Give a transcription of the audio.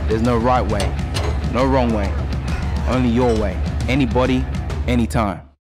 There's no right way, no wrong way, only your way. Anybody, anytime.